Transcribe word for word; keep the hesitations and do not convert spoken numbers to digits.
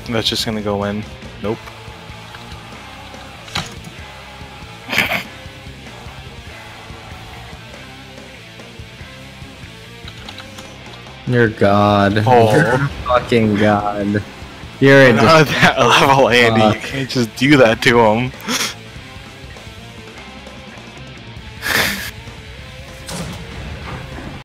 That's just gonna go in. Nope. You're God. Oh. You're fucking God. You're a Not at that level, Andy. You can't just do that to him.